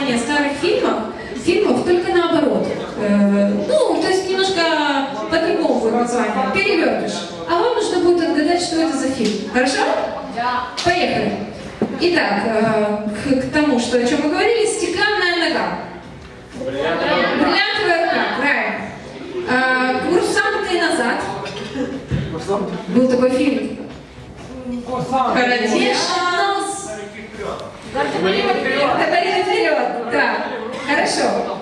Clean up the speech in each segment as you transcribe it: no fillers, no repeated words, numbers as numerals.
понимание старых фильмов только наоборот. Ну, то есть немножко по-другому будет название. Перевертыш. А вам нужно будет отгадать, что это за фильм. Хорошо? Да. Поехали. Итак, к тому, что, о чем мы говорили, стеклянная нога. Бриллиантовая рука, правильно. Курсанты назад. Был такой фильм. Коротейший нос. Габариты вперед. Да. Хорошо.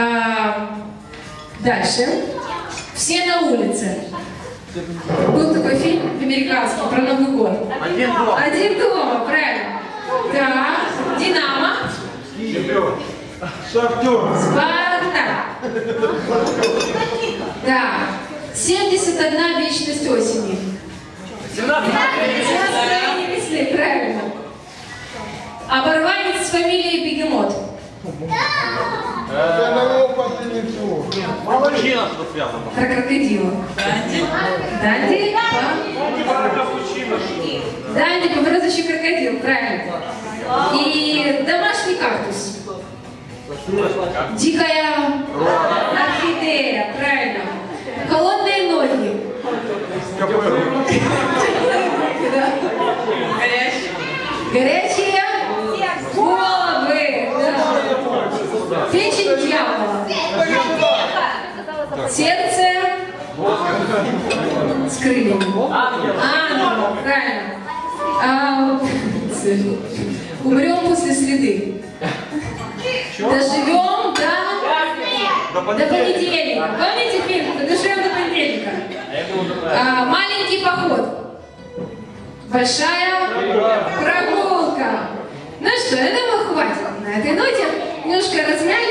Дальше. Все на улице. Был такой фильм американский про Новый год. Один дома. Один дома, правильно. Да. Динамо. Шахтер. Спартак. Да. 71 вечность осени. 17 весны, правильно. Оборванец с фамилией Бегемот. Молодчина, что связано. Про крокодила. Данди. Данди, по-прозвищу крокодил, правильно. И домашний кактус. Дикая орхидея, правильно. Холодные ноги. Горячие головы. Печень дьявола. Сердце с крыльями. Ангел, правильно. Умрем после следы. Доживем до понедельника. Помните фильм? Доживем до понедельника. Маленький поход. Большая прогулка. Ну что, я думаю, хватит. На этой ноте немножко размяли.